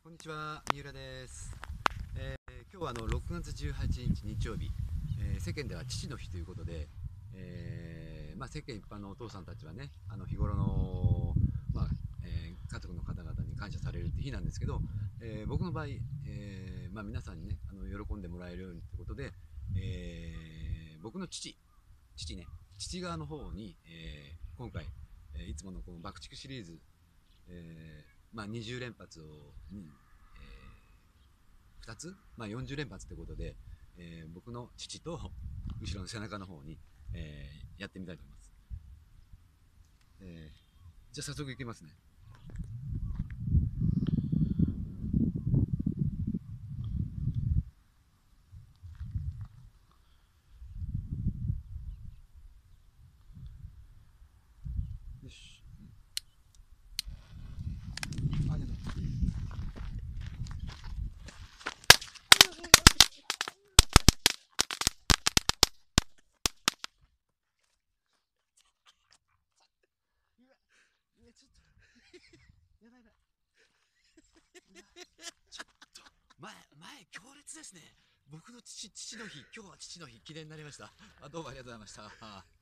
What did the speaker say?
こんにちは、三浦です。今日は6月18日日曜日、世間では父の日ということで、世間一般のお父さんたちはね、日頃の、家族の方々に感謝されるって日なんですけど、僕の場合、皆さんにね、喜んでもらえるようにということで、僕の父側の方に、今回、いつものこの爆竹シリーズ、20連発を、2つ、40連発ということで、僕の父と後ろの背中の方に、やってみたいと思います。じゃあ早速いきますね。よし。ありがとう。ちょっとやばいやばい。ちょっと前強烈ですね。僕の父の日、今日は父の日記念になりました。どうもありがとうございました。